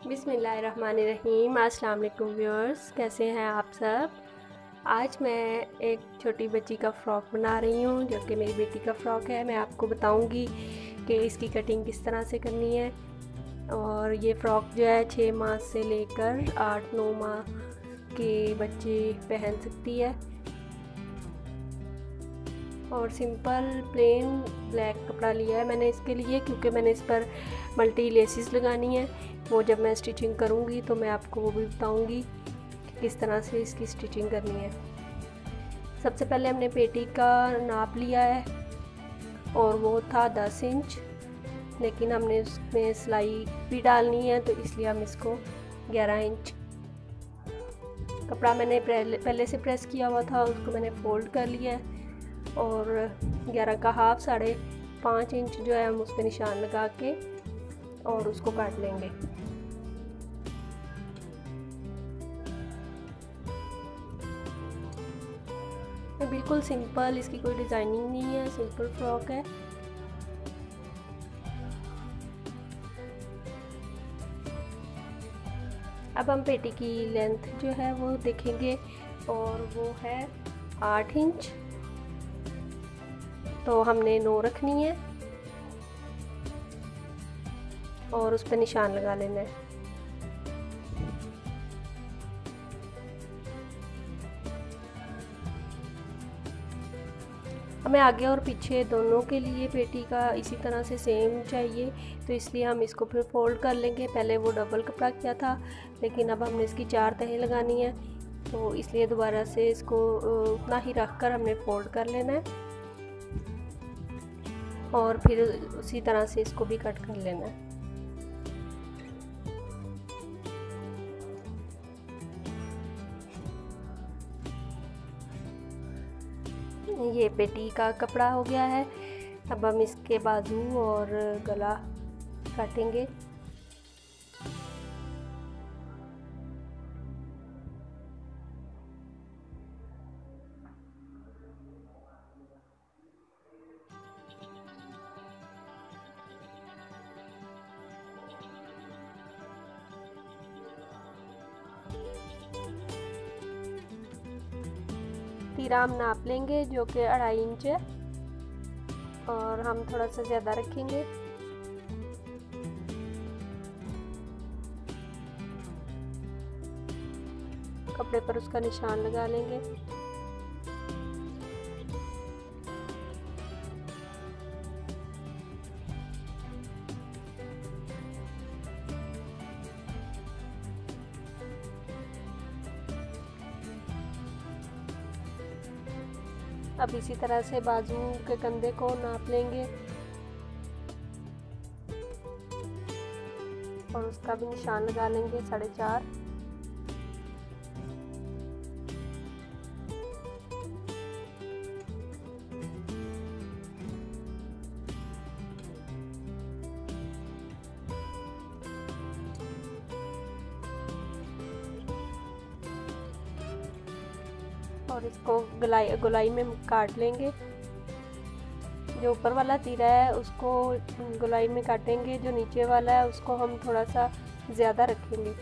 बिस्मिल्लाहिर्रहमानिर्रहीम। अस्सलाम वालेकुम व्यूअर्स, कैसे हैं आप सब। आज मैं एक छोटी बच्ची का फ़्रॉक बना रही हूँ जो कि मेरी बेटी का फ़्रॉक है। मैं आपको बताऊँगी कि इसकी कटिंग किस तरह से करनी है। और ये फ़्रॉक जो है 6 माह से लेकर 8-9 माह के बच्चे पहन सकती है। और सिंपल प्लेन ब्लैक कपड़ा लिया है मैंने इसके लिए, क्योंकि मैंने इस पर मल्टी लेसिस लगानी है। वो जब मैं स्टिचिंग करूँगी तो मैं आपको वो भी बताऊँगी कि किस तरह से इसकी स्टिचिंग करनी है। सबसे पहले हमने पेटी का नाप लिया है और वो था 10 इंच, लेकिन हमने उसमें सिलाई भी डालनी है तो इसलिए हम इसको 11 इंच कपड़ा मैंने पहले से प्रेस किया हुआ था, उसको मैंने फ़ोल्ड कर लिया है। और 11 का हाफ 5.5 इंच जो है हम उस पर निशान लगा के और उसको काट लेंगे। बिल्कुल सिंपल, इसकी कोई डिज़ाइनिंग नहीं है, सिंपल फ्रॉक है। अब हम पेटी की लेंथ जो है वो देखेंगे और वो है 8 इंच, तो हमने 9 रखनी है और उस पर निशान लगा लेना है। हमें आगे और पीछे दोनों के लिए पेटी का इसी तरह से सेम चाहिए, तो इसलिए हम इसको फिर फोल्ड कर लेंगे। पहले वो डबल कपड़ा किया था, लेकिन अब हमने इसकी 4 तहें लगानी है, तो इसलिए दोबारा से इसको उतना ही रख कर हमने फोल्ड कर लेना है और फिर उसी तरह से इसको भी कट कर लेना है। ये पेटी का कपड़ा हो गया है। अब हम इसके बाजू और गला काटेंगे। तीरा हम नाप लेंगे जो कि 2.5 इंच है और हम थोड़ा सा ज़्यादा रखेंगे। कपड़े पर उसका निशान लगा लेंगे। अब इसी तरह से बाजू के कंधे को नाप लेंगे और उसका भी निशान लगा लेंगे 4.5। और इसको गोलाई में काट लेंगे। जो ऊपर वाला तीरा है उसको गोलाई में काटेंगे, जो नीचे वाला है उसको हम थोड़ा सा ज़्यादा रखेंगे।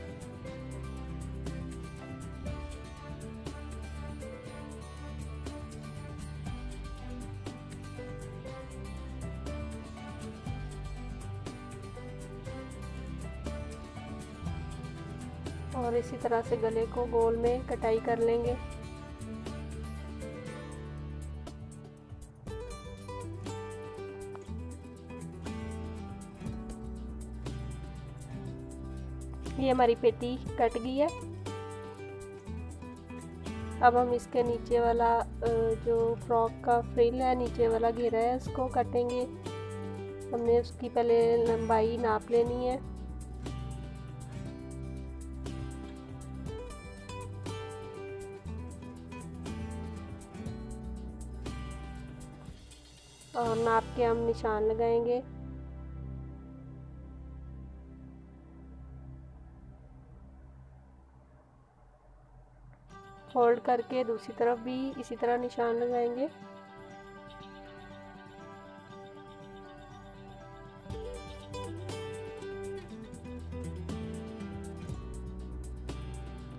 और इसी तरह से गले को गोल में कटाई कर लेंगे। ये हमारी पेटी कट गई है। अब हम इसके नीचे वाला जो फ्रॉक का फ्रिल है, नीचे वाला घेरा है, उसको काटेंगे। हमने उसकी पहले लंबाई नाप लेनी है। और नाप के हम निशान लगाएंगे। फोल्ड करके दूसरी तरफ भी इसी तरह निशान लगाएंगे।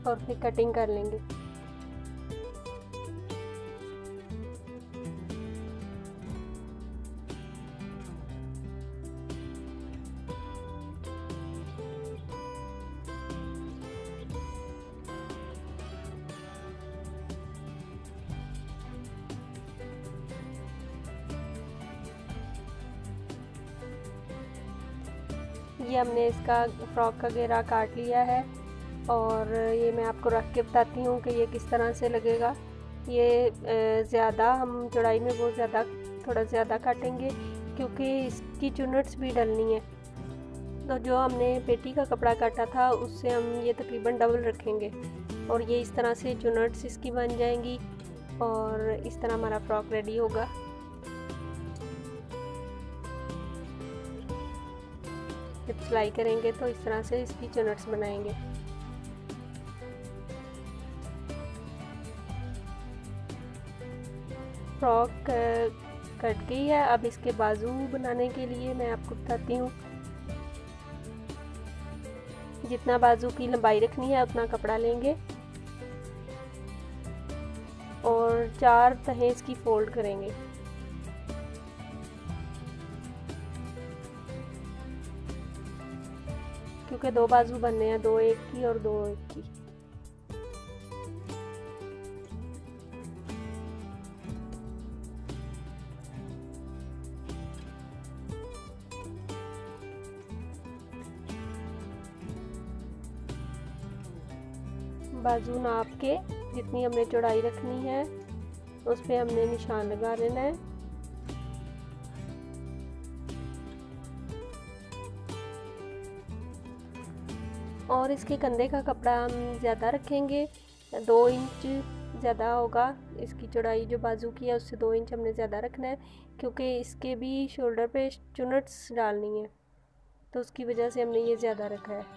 और फिर कटिंग कर लेंगे। ये हमने इसका फ्रॉक का घेरा काट लिया है और ये मैं आपको रख के बताती हूँ कि ये किस तरह से लगेगा। ये ज़्यादा हम चौड़ाई में बहुत ज़्यादा थोड़ा ज़्यादा काटेंगे क्योंकि इसकी चुन्नट्स भी डलनी है। तो जो हमने पेटी का कपड़ा काटा था उससे हम ये तकरीबन डबल रखेंगे और ये इस तरह से चुन्नट्स इसकी बन जाएंगी और इस तरह हमारा फ्रॉक रेडी होगा। जब सिलाई करेंगे तो इस तरह से इसकी चुन्नट्स बनाएंगे। फ्रॉक कट गई है। अब इसके बाजू बनाने के लिए मैं आपको बताती हूँ। जितना बाजू की लंबाई रखनी है उतना कपड़ा लेंगे और 4 तहें इसकी फोल्ड करेंगे। क्योंकि 2 बाजू बनने हैं, 2 एक की और 2 एक की। बाजू नाप के जितनी हमने चौड़ाई रखनी है उस पे हमने निशान लगा लेना है। और इसके कंधे का कपड़ा हम ज़्यादा रखेंगे, 2 इंच ज़्यादा होगा। इसकी चौड़ाई जो बाजू की है उससे 2 इंच हमने ज़्यादा रखना है क्योंकि इसके भी शोल्डर पे चुन्नट्स डालनी है, तो उसकी वजह से हमने ये ज़्यादा रखा है।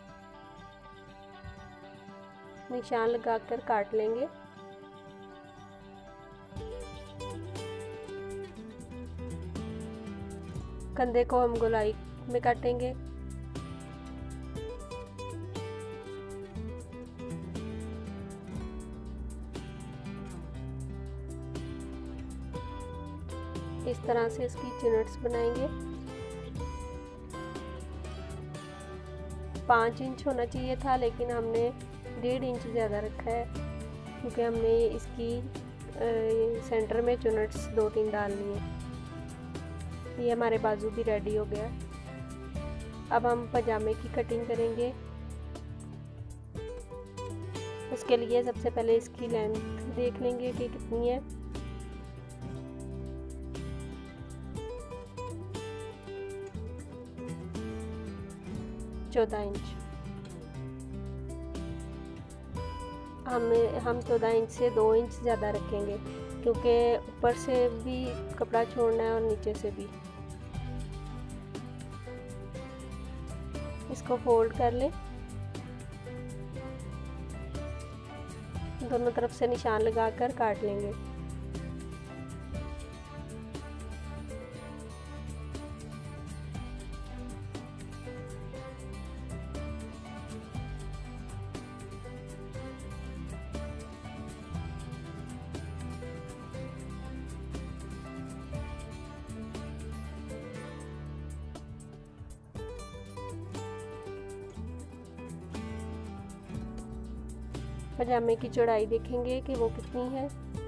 निशान लगाकर काट लेंगे। कंधे को हम गोलाई में काटेंगे। इस तरह से इसकी चुन्नट्स बनाएंगे। 5 इंच होना चाहिए था लेकिन हमने 1.5 इंच ज़्यादा रखा है क्योंकि हमने इसकी सेंटर में चुन्नट्स 2-3 डालनी है। ये हमारे बाजू भी रेडी हो गया। अब हम पजामे की कटिंग करेंगे। उसके लिए सबसे पहले इसकी लेंथ देख लेंगे कि कितनी है। चौदह इंच। हम 14 इंच से 2 इंच ज़्यादा रखेंगे क्योंकि ऊपर से भी कपड़ा छोड़ना है और नीचे से भी। इसको फोल्ड कर लें। दोनों तरफ से निशान लगाकर काट लेंगे। पजामे की चौड़ाई देखेंगे कि वो कितनी है।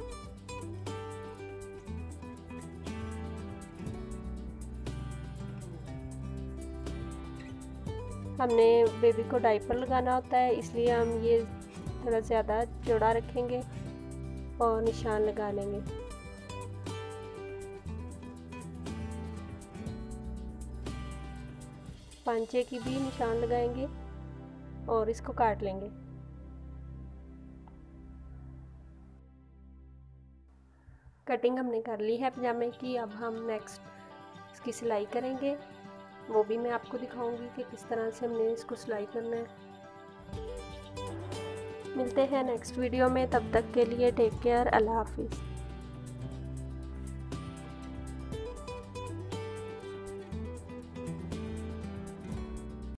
हमने बेबी को डायपर लगाना होता है इसलिए हम ये थोड़ा ज़्यादा चौड़ा रखेंगे और निशान लगा लेंगे। पांचे की भी निशान लगाएंगे और इसको काट लेंगे। कटिंग हमने कर ली है पजामे की। अब हम नेक्स्ट इसकी सिलाई करेंगे, वो भी मैं आपको दिखाऊंगी कि किस तरह से हमने इसको सिलाई करना है। मिलते हैं नेक्स्ट वीडियो में, तब तक के लिए टेक केयर, अल्लाह हाफिज़।